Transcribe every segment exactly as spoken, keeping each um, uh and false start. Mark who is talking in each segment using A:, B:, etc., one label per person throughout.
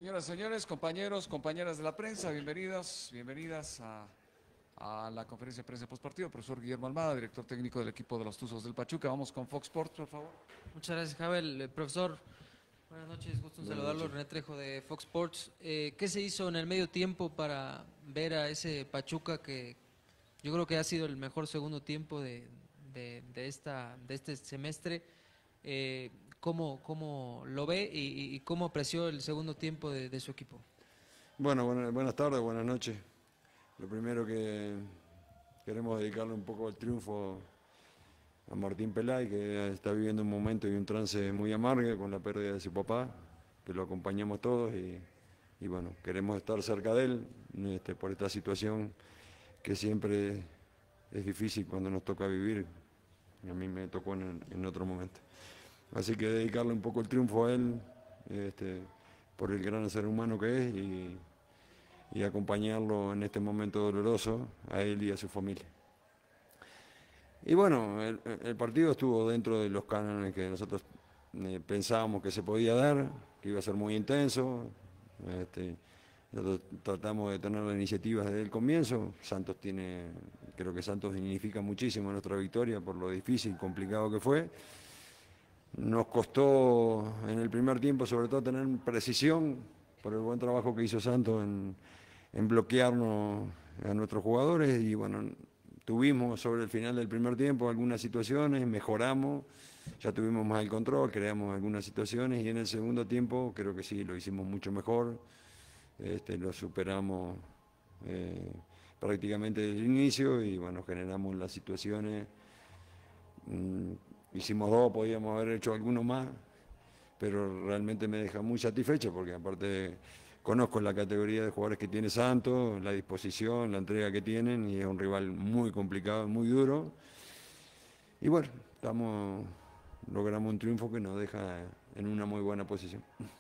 A: Señoras y señores, compañeros, compañeras de la prensa, bienvenidas, bienvenidas a, a la conferencia de prensa postpartido. Profesor Guillermo Almada, director técnico del equipo de los Tuzos del Pachuca. Vamos con Fox Sports, por favor.
B: Muchas gracias, Javel. Eh, profesor, buenas noches, gusto en
A: Buenas
B: saludarlo.
A: noches.
B: René Trejo de Fox Sports. Eh, ¿qué se hizo en el medio tiempo para ver a ese Pachuca que yo creo que ha sido el mejor segundo tiempo de, de, de esta, de este semestre? Eh, ¿cómo, ¿Cómo lo ve y, y cómo apreció el segundo tiempo de, de su equipo?
C: Bueno, buenas, buenas tardes, buenas noches. Lo primero que queremos dedicarle un poco al triunfo a Martín Pelay, que está viviendo un momento y un trance muy amargo con la pérdida de su papá, que lo acompañamos todos y, y bueno, queremos estar cerca de él este, por esta situación que siempre es difícil cuando nos toca vivir. A mí me tocó en, en otro momento. Así que dedicarle un poco el triunfo a él, este, por el gran ser humano que es y, y acompañarlo en este momento doloroso a él y a su familia. Y bueno, el, el partido estuvo dentro de los cánones que nosotros eh, pensábamos que se podía dar, que iba a ser muy intenso. Este, nosotros tratamos de tener la iniciativa desde el comienzo. Santos tiene, creo que Santos significa muchísimo nuestra victoria por lo difícil, complicado que fue. Nos costó en el primer tiempo sobre todo tener precisión por el buen trabajo que hizo Santos en, en bloquearnos a nuestros jugadores y bueno, tuvimos sobre el final del primer tiempo algunas situaciones, mejoramos, ya tuvimos más el control, creamos algunas situaciones y en el segundo tiempo creo que sí, lo hicimos mucho mejor, este, lo superamos eh, prácticamente desde el inicio y bueno, generamos las situaciones. Mm, hicimos dos, podíamos haber hecho alguno más, pero realmente me deja muy satisfecho porque aparte conozco la categoría de jugadores que tiene Santos, la disposición, la entrega que tienen y es un rival muy complicado, muy duro. Y bueno, estamos, logramos un triunfo que nos deja en una muy buena posición.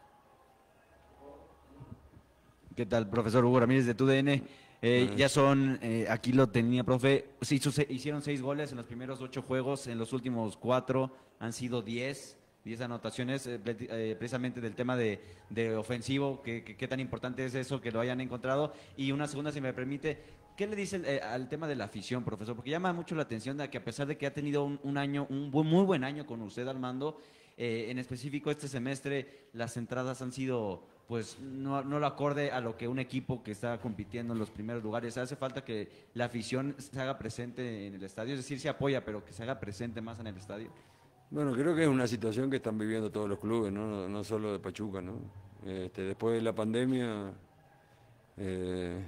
D: ¿Qué tal, profesor Hugo Ramírez de T U D N? Eh,
C: Bueno,
D: ya son, eh, aquí lo tenía, profe, se hizo- se hicieron seis goles en los primeros ocho juegos, en los últimos cuatro han sido diez, diez anotaciones, eh, pre- eh, precisamente del tema de, de ofensivo, que, que- qué tan importante es eso, que lo hayan encontrado. Y una segunda, si me permite, ¿qué le dicen eh, al tema de la afición, profesor? Porque llama mucho la atención de que a pesar de que ha tenido un, un año, un buen- muy buen año con usted al mando, eh, en específico este semestre las entradas han sido pues no, no lo acorde a lo que un equipo que está compitiendo en los primeros lugares. Hace falta que la afición se haga presente en el estadio, es decir, se apoya, pero que se haga presente más en el estadio.
C: bueno, creo que es una situación que están viviendo todos los clubes, no, no, no solo de Pachuca, ¿no? Este, después de la pandemia, eh,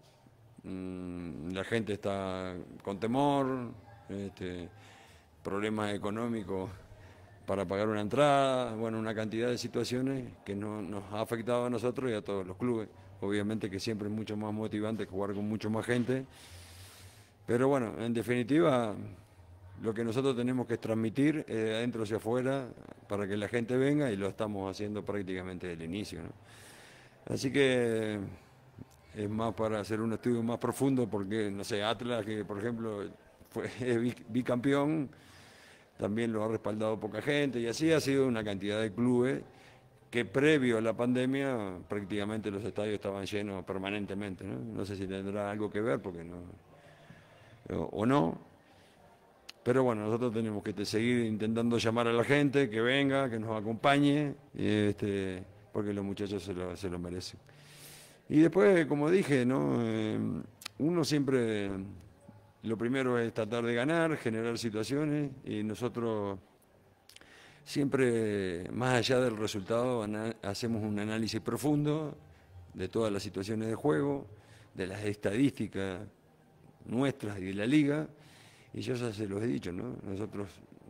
C: Mm, la gente está con temor, este, problemas económicos para pagar una entrada, bueno, una cantidad de situaciones que no, nos ha afectado a nosotros y a todos los clubes. Obviamente que siempre es mucho más motivante jugar con mucho más gente, pero bueno, en definitiva, lo que nosotros tenemos que transmitir es de adentro hacia afuera para que la gente venga y lo estamos haciendo prácticamente desde el inicio, ¿no? Así que es más para hacer un estudio más profundo porque, no sé, Atlas, que por ejemplo fue es bicampeón, también lo ha respaldado poca gente y así ha sido una cantidad de clubes que previo a la pandemia prácticamente los estadios estaban llenos permanentemente, ¿no? No sé si tendrá algo que ver porque no, o, o no, pero bueno, nosotros tenemos que seguir intentando llamar a la gente, que venga, que nos acompañe, y este, porque los muchachos se lo, se lo merecen. Y después, como dije, ¿no? Eh, uno siempre, lo primero es tratar de ganar, generar situaciones, y nosotros siempre, más allá del resultado, hacemos un análisis profundo de todas las situaciones de juego, de las estadísticas nuestras y de la liga, y yo ya se los he dicho, ¿no? Nosotros,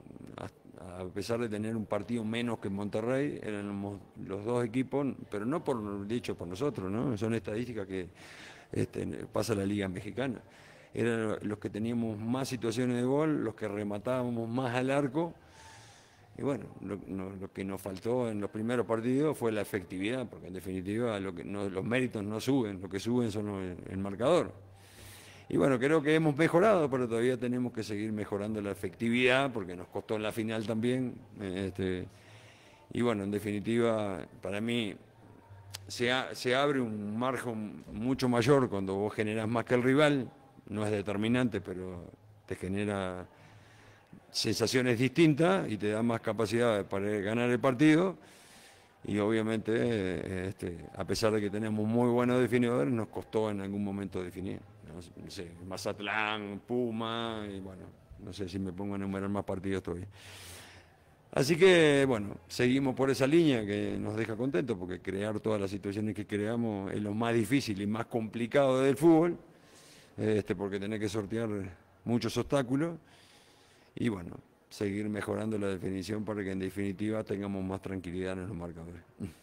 C: a pesar de tener un partido menos que Monterrey, éramos los dos equipos, pero no por dicho por nosotros, ¿no? Son estadísticas que este, pasa la Liga Mexicana. Eran los que teníamos más situaciones de gol, los que rematábamos más al arco. Y bueno, lo, no, lo que nos faltó en los primeros partidos fue la efectividad, porque en definitiva lo que no, los méritos no suben, lo que suben son el, el marcador. Y bueno, creo que hemos mejorado, pero todavía tenemos que seguir mejorando la efectividad, porque nos costó en la final también. Este, y bueno, en definitiva, para mí se, a, se abre un margen mucho mayor cuando vos generás más que el rival, no es determinante, pero te genera sensaciones distintas y te da más capacidad para ganar el partido. Y obviamente, eh, este, a pesar de que tenemos muy buenos definidores, nos costó en algún momento definir. No, no sé, Mazatlán, Puma, y bueno, no sé si me pongo a enumerar más partidos todavía. Así que, bueno, seguimos por esa línea que nos deja contentos, porque crear todas las situaciones que creamos es lo más difícil y más complicado del fútbol, este, porque tenés que sortear muchos obstáculos. Y bueno, seguir mejorando la definición para que en definitiva tengamos más tranquilidad en los marcadores.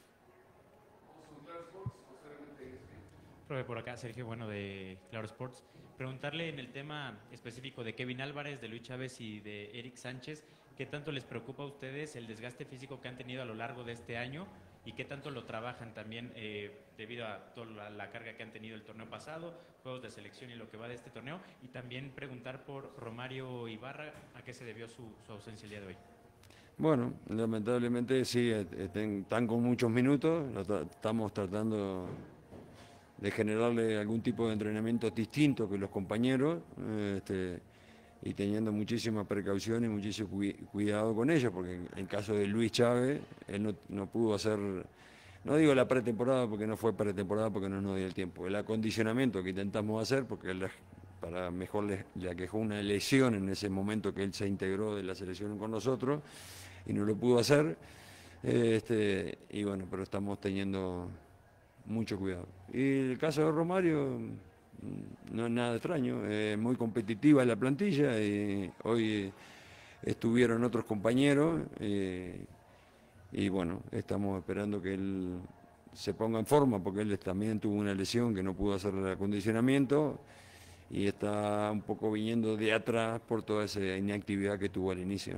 E: Profe, por acá, Sergio Bueno de Claro Sports. Preguntarle en el tema específico de Kevin Álvarez, de Luis Chávez y de Eric Sánchez, ¿qué tanto les preocupa a ustedes el desgaste físico que han tenido a lo largo de este año y qué tanto lo trabajan también eh, debido a toda la, la carga que han tenido el torneo pasado, juegos de selección y lo que va de este torneo? Y también preguntar por Romario Ibarra, ¿a qué se debió su, su ausencia el día de hoy?
C: Bueno, lamentablemente sí, están con muchos minutos, estamos tratando de generarle algún tipo de entrenamiento distinto que los compañeros, este, y teniendo muchísima precaución y muchísimo cuidado con ellos, porque en el caso de Luis Chávez, él no, no pudo hacer, no digo la pretemporada porque no fue pretemporada porque no nos dio el tiempo, el acondicionamiento que intentamos hacer, porque él, para mejor le, le aquejó una lesión en ese momento que él se integró de la selección con nosotros y no lo pudo hacer, este, y bueno, pero estamos teniendo mucho cuidado. Y el caso de Romario no es nada extraño, es muy competitiva la plantilla y hoy estuvieron otros compañeros eh, y bueno, estamos esperando que él se ponga en forma porque él también tuvo una lesión que no pudo hacer el acondicionamiento y está un poco viniendo de atrás por toda esa inactividad que tuvo al inicio.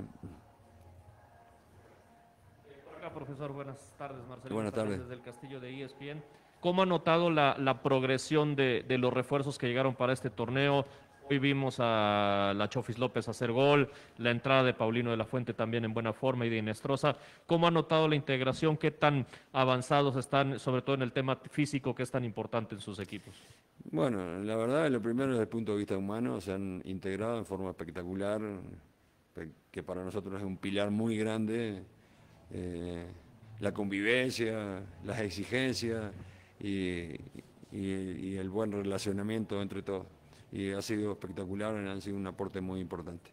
F: Por acá, profesor, buenas tardes, Marcelo.
C: Buenas tardes.
F: Desde el Castillo de E S P N. ¿Cómo ha notado la, la progresión de, de los refuerzos que llegaron para este torneo? Hoy vimos a la Chofis López hacer gol, la entrada de Paulino de la Fuente también en buena forma y de Inestrosa. ¿Cómo ha notado la integración? ¿Qué tan avanzados están, sobre todo en el tema físico, que es tan importante en sus equipos?
C: Bueno, la verdad, lo primero desde el punto de vista humano, se han integrado en forma espectacular, que para nosotros es un pilar muy grande, eh, la convivencia, las exigencias y, y, y el buen relacionamiento entre todos. Y ha sido espectacular, han sido un aporte muy importante.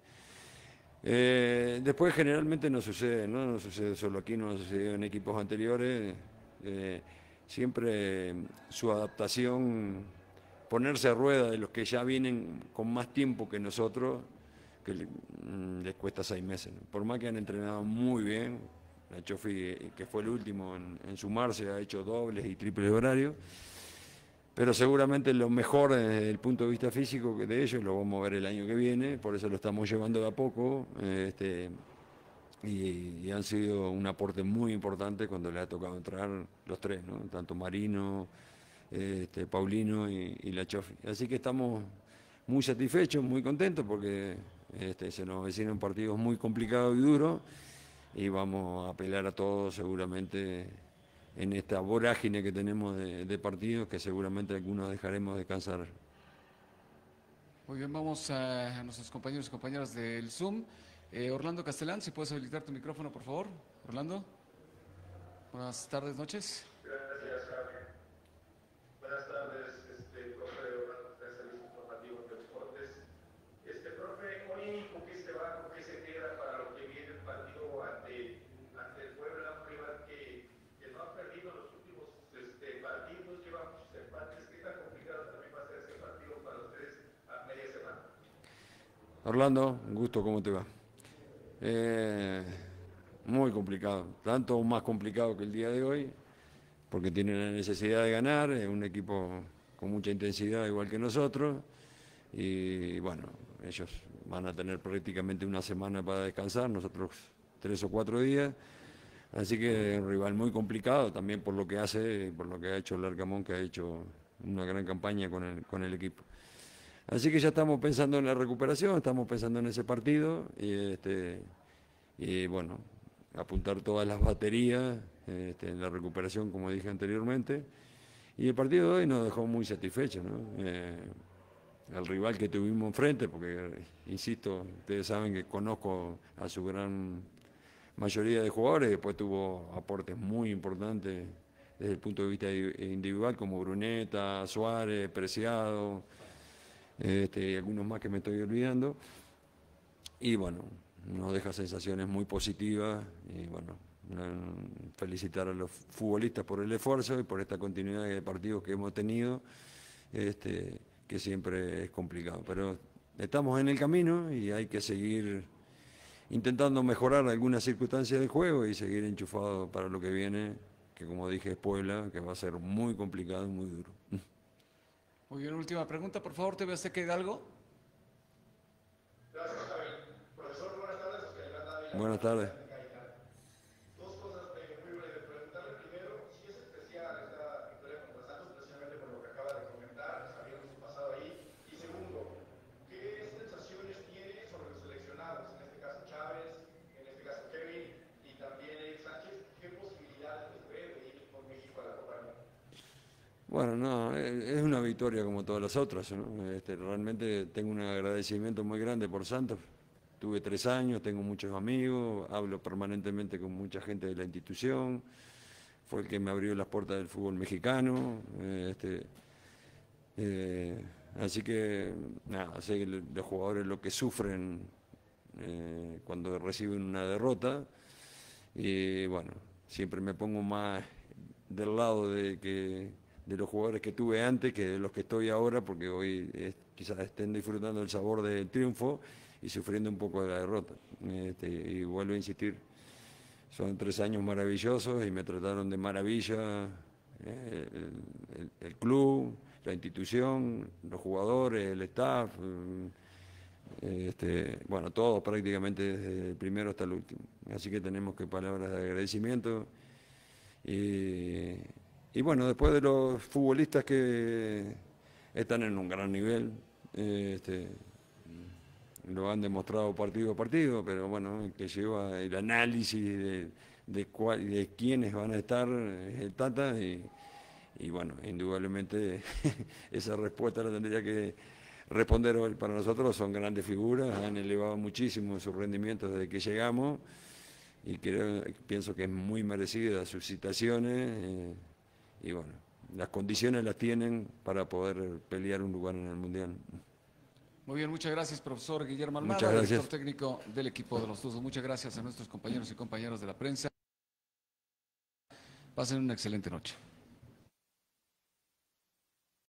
C: Eh, después generalmente no sucede, ¿no? No sucede solo aquí, no sucedido en equipos anteriores. Eh, siempre su adaptación, ponerse a rueda de los que ya vienen con más tiempo que nosotros, que le, les cuesta seis meses, ¿no? Por más que han entrenado muy bien, la Chofi, que fue el último en, en sumarse, ha hecho dobles y triples horarios. Pero seguramente lo mejor desde el punto de vista físico de ellos lo vamos a ver el año que viene, por eso lo estamos llevando de a poco, este, y, y han sido un aporte muy importante cuando les ha tocado entrar los tres, ¿no? Tanto Marino, este, Paulino y, y la Chofi. Así que estamos muy satisfechos, muy contentos, porque este, se nos avecinan partidos muy complicados y duros, y vamos a apelar a todos seguramente en esta vorágine que tenemos de, de partidos, que seguramente algunos dejaremos descansar.
A: Muy bien, vamos a, a nuestros compañeros y compañeras del Zoom. Eh, Orlando Castellán, si puedes habilitar tu micrófono, por favor. Orlando. Buenas tardes, noches.
G: Gracias, Javier. Buenas tardes, este, profe Orlando, especialista informativo de deportes. Este, profe, hoy con qué se va, con qué se queda para lo que viene el partido ante, ante el Puebla, un rival que, que no ha perdido los últimos este, partidos, lleva muchos empates. ¿Qué tan complicado también va a ser ese partido para ustedes a media semana?
C: Orlando, un gusto, ¿cómo te va? Eh, muy complicado, tanto o más complicado que el día de hoy, porque tienen la necesidad de ganar, es un equipo con mucha intensidad igual que nosotros, y bueno, ellos van a tener prácticamente una semana para descansar, nosotros tres o cuatro días, así que es un rival muy complicado también por lo que hace, por lo que ha hecho el Larcamón, que ha hecho una gran campaña con el, con el equipo. Así que ya estamos pensando en la recuperación, estamos pensando en ese partido y, este, y bueno, apuntar todas las baterías este, en la recuperación, como dije anteriormente. Y el partido de hoy nos dejó muy satisfechos, ¿no? Eh, el rival que tuvimos enfrente, porque, insisto, ustedes saben que conozco a su gran mayoría de jugadores, después tuvo aportes muy importantes desde el punto de vista individual, como Bruneta, Suárez, Preciado, este, y algunos más que me estoy olvidando. Y bueno, nos deja sensaciones muy positivas y bueno, felicitar a los futbolistas por el esfuerzo y por esta continuidad de partidos que hemos tenido, este, que siempre es complicado. Pero estamos en el camino y hay que seguir intentando mejorar algunas circunstancias del juego y seguir enchufado para lo que viene, que como dije es Puebla, que va a ser muy complicado y muy duro.
A: Muy bien, última pregunta, por favor, ¿te ves que Hidalgo?
G: Gracias, Javier. Profesor, buenas tardes. Oscar Iván Dávila.
C: Buenas tardes.
G: Dos cosas eh, muy breves. Preguntarle primero si es especial esta victoria contra Santos, precisamente por lo que acaba de comentar, sabiendo su pasado ahí. Y segundo, ¿qué sensaciones tiene sobre los seleccionados? En este caso Chávez, en este caso Kevin y también Eric Sánchez. ¿Qué posibilidades les ve de ir por México a la Copa del Mundo?
C: Bueno, no, es una victoria como todas las otras, ¿no? Este, realmente tengo un agradecimiento muy grande por Santos. Tuve tres años, tengo muchos amigos, hablo permanentemente con mucha gente de la institución. Fue el que me abrió las puertas del fútbol mexicano. Este, eh, así que, nada, sé que los jugadores lo que sufren eh, cuando reciben una derrota. Y bueno, siempre me pongo más del lado de que de los jugadores que tuve antes que de los que estoy ahora, porque hoy eh, quizás estén disfrutando el sabor del triunfo y sufriendo un poco de la derrota. Este, y vuelvo a insistir, son tres años maravillosos y me trataron de maravilla eh, el, el, el club, la institución, los jugadores, el staff, eh, este, bueno, todos prácticamente desde el primero hasta el último. Así que tenemos que palabras de agradecimiento. Y, Y bueno, después de los futbolistas que están en un gran nivel, eh, este, lo han demostrado partido a partido, pero bueno, el que lleva el análisis de, de, cuál, de quiénes van a estar es el Tata y, y bueno, indudablemente esa respuesta la tendría que responder hoy. Para nosotros son grandes figuras, han elevado muchísimo su rendimiento desde que llegamos y creo, pienso que es muy merecida sus citaciones. Eh, Y bueno, las condiciones las tienen para poder pelear un lugar en el Mundial.
A: Muy bien, muchas gracias, profesor Guillermo
C: Muchas
A: Almada,
C: gracias.
A: director técnico del equipo de los Tuzos. Muchas gracias a nuestros compañeros y compañeras de la prensa. Pasen una excelente noche.